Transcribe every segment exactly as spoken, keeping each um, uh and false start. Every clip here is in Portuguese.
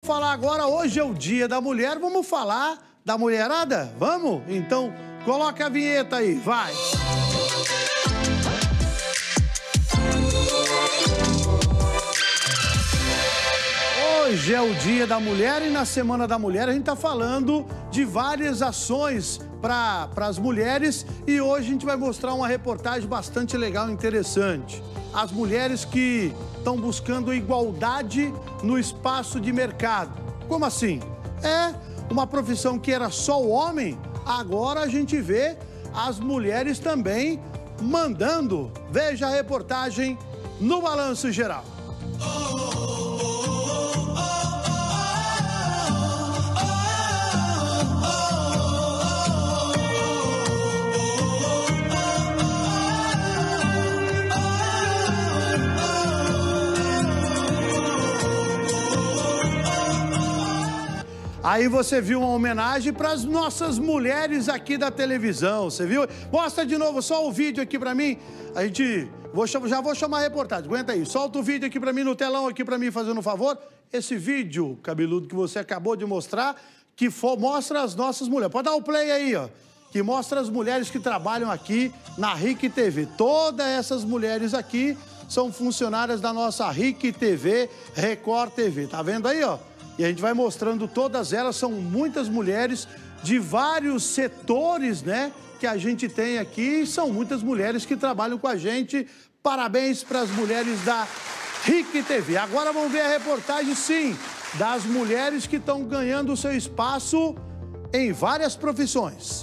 falar agora, hoje é o Dia da Mulher, vamos falar da mulherada? Vamos? Então, coloca a vinheta aí, vai! Hoje é o Dia da Mulher e na Semana da Mulher a gente está falando de várias ações para as mulheres e hoje a gente vai mostrar uma reportagem bastante legal e interessante. As mulheres que estão buscando igualdade no espaço de mercado. Como assim? É uma profissão que era só o homem, agora a gente vê as mulheres também mandando. Veja a reportagem no Balanço Geral. Aí você viu uma homenagem para as nossas mulheres aqui da televisão, você viu? Mostra de novo só o vídeo aqui para mim. A gente, vou, já vou chamar a reportagem, aguenta aí. Solta o vídeo aqui para mim, no telão aqui para mim, fazendo um favor. Esse vídeo, cabeludo, que você acabou de mostrar, que for, mostra as nossas mulheres. Pode dar o play aí, ó. Que mostra as mulheres que trabalham aqui na R I C T V. Todas essas mulheres aqui são funcionárias da nossa R I C T V, Record T V. Tá vendo aí, ó? E a gente vai mostrando todas elas, são muitas mulheres de vários setores, né, que a gente tem aqui. São muitas mulheres que trabalham com a gente. Parabéns para as mulheres da R I C T V. Agora vamos ver a reportagem, sim, das mulheres que estão ganhando o seu espaço em várias profissões.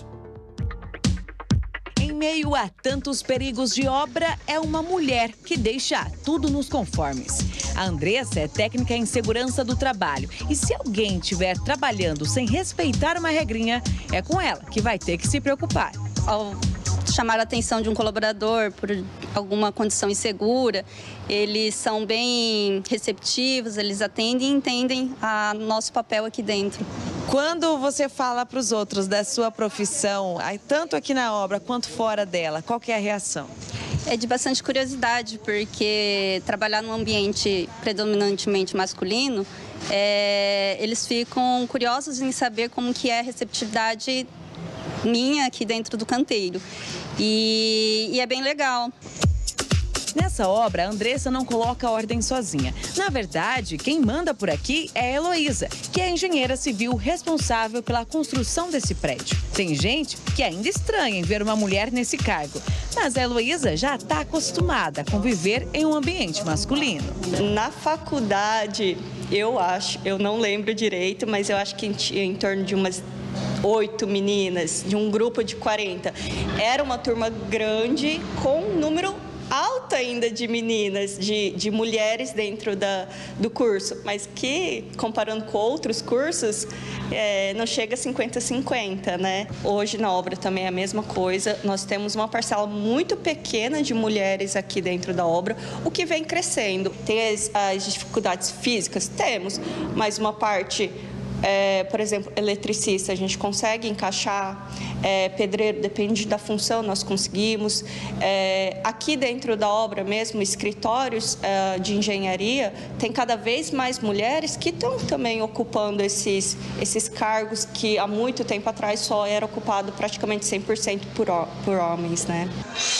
Em meio a tantos perigos de obra, é uma mulher que deixa tudo nos conformes. A Andressa é técnica em segurança do trabalho e se alguém estiver trabalhando sem respeitar uma regrinha, é com ela que vai ter que se preocupar. Ao chamar a atenção de um colaborador por alguma condição insegura, eles são bem receptivos, eles atendem e entendem o nosso papel aqui dentro. Quando você fala para os outros da sua profissão, tanto aqui na obra quanto fora dela, qual que é a reação? É de bastante curiosidade, porque trabalhar num ambiente predominantemente masculino, é, eles ficam curiosos em saber como que é a receptividade minha aqui dentro do canteiro. E, e é bem legal. Nessa obra, a Andressa não coloca ordem sozinha. Na verdade, quem manda por aqui é a Heloísa, que é a engenheira civil responsável pela construção desse prédio. Tem gente que ainda estranha em ver uma mulher nesse cargo, mas a Heloísa já está acostumada a conviver em um ambiente masculino. Na faculdade, eu acho, eu não lembro direito, mas eu acho que em, em torno de umas oito meninas, de um grupo de quarenta. Era uma turma grande com um número alta ainda de meninas, de, de mulheres dentro da, do curso, mas que, comparando com outros cursos, é, não chega a cinquenta a cinquenta, né? Hoje na obra também é a mesma coisa, nós temos uma parcela muito pequena de mulheres aqui dentro da obra, o que vem crescendo. Tem as, as dificuldades físicas? Temos, mas uma parte... É, por exemplo, eletricista, a gente consegue encaixar, é, pedreiro, depende da função, nós conseguimos. É, aqui dentro da obra mesmo, escritórios é, de engenharia, tem cada vez mais mulheres que estão também ocupando esses, esses cargos que há muito tempo atrás só era ocupado praticamente cem por cento por, por homens, né?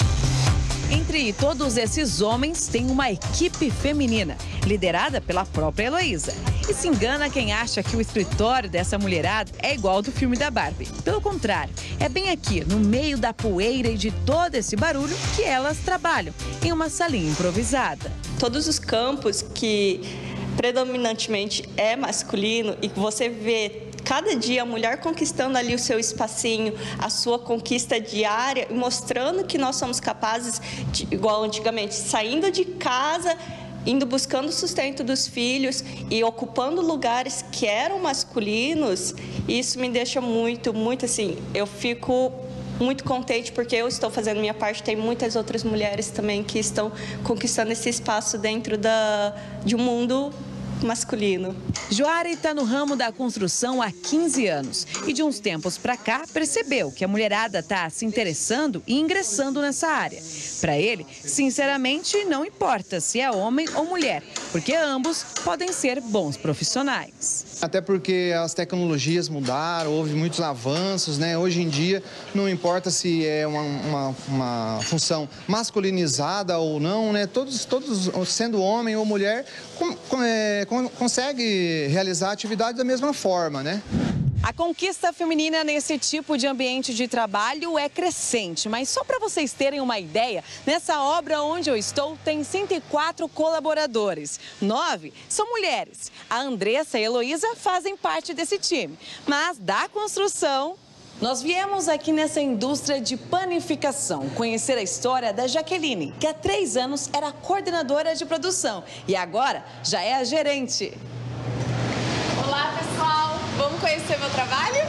Entre todos esses homens, tem uma equipe feminina, liderada pela própria Heloísa. E se engana quem acha que o escritório dessa mulherada é igual ao do filme da Barbie. Pelo contrário, é bem aqui, no meio da poeira e de todo esse barulho, que elas trabalham, em uma salinha improvisada. Todos os campos que predominantemente é masculino e que você vê cada dia a mulher conquistando ali o seu espacinho, a sua conquista diária, mostrando que nós somos capazes, de, igual antigamente, saindo de casa, indo buscando o sustento dos filhos e ocupando lugares que eram masculinos. Isso me deixa muito, muito assim, eu fico muito contente porque eu estou fazendo minha parte, tem muitas outras mulheres também que estão conquistando esse espaço dentro da, de um mundo masculino. Joari está no ramo da construção há quinze anos e de uns tempos para cá percebeu que a mulherada está se interessando e ingressando nessa área. Para ele, sinceramente, não importa se é homem ou mulher, porque ambos podem ser bons profissionais. Até porque as tecnologias mudaram, houve muitos avanços, né? Hoje em dia, não importa se é uma, uma, uma função masculinizada ou não, né? Todos, todos sendo homem ou mulher, com, com, é, com, consegue realizar a atividade da mesma forma, né? A conquista feminina nesse tipo de ambiente de trabalho é crescente, mas só para vocês terem uma ideia, nessa obra onde eu estou tem cento e quatro colaboradores. Nove são mulheres. A Andressa e a Heloísa fazem parte desse time, mas da construção... Nós viemos aqui nessa indústria de panificação conhecer a história da Jaqueline, que há três anos era coordenadora de produção e agora já é a gerente. Olá, pessoal! Vamos conhecer meu trabalho?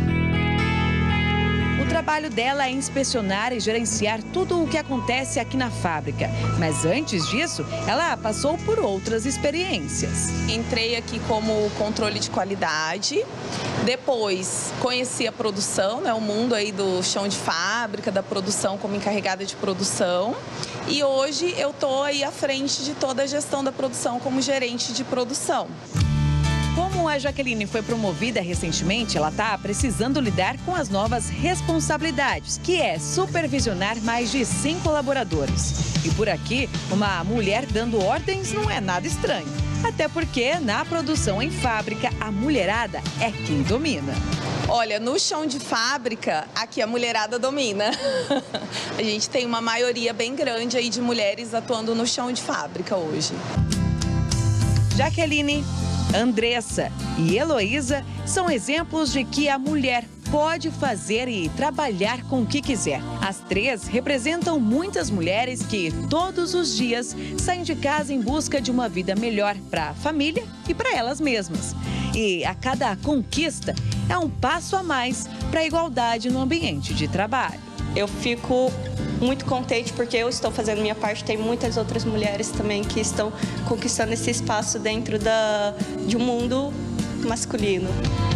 O trabalho dela é inspecionar e gerenciar tudo o que acontece aqui na fábrica. Mas antes disso, ela passou por outras experiências. Entrei aqui como controle de qualidade, depois conheci a produção, né, o mundo aí do chão de fábrica, da produção como encarregada de produção. E hoje eu estou aí à frente de toda a gestão da produção como gerente de produção. Como a Jaqueline foi promovida recentemente, ela está precisando lidar com as novas responsabilidades, que é supervisionar mais de cem colaboradores. E por aqui, uma mulher dando ordens não é nada estranho. Até porque, na produção em fábrica, a mulherada é quem domina. Olha, no chão de fábrica, aqui a mulherada domina. A gente tem uma maioria bem grande aí de mulheres atuando no chão de fábrica hoje. Jaqueline, Andressa e Heloísa são exemplos de que a mulher pode fazer e trabalhar com o que quiser. As três representam muitas mulheres que todos os dias saem de casa em busca de uma vida melhor para a família e para elas mesmas. E a cada conquista é um passo a mais para a igualdade no ambiente de trabalho. Eu fico muito contente porque eu estou fazendo minha parte, tem muitas outras mulheres também que estão conquistando esse espaço dentro da, de um mundo masculino.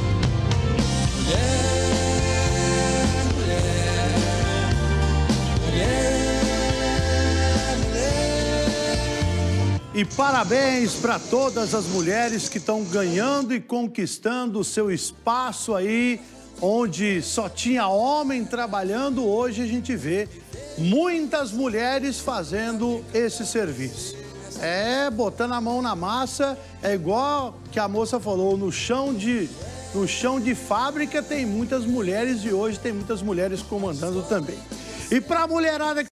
E parabéns para todas as mulheres que estão ganhando e conquistando o seu espaço aí, onde só tinha homem trabalhando. Hoje a gente vê muitas mulheres fazendo esse serviço. É, botando a mão na massa, é igual que a moça falou, no chão de, no chão de fábrica tem muitas mulheres e hoje tem muitas mulheres comandando também. E para a mulherada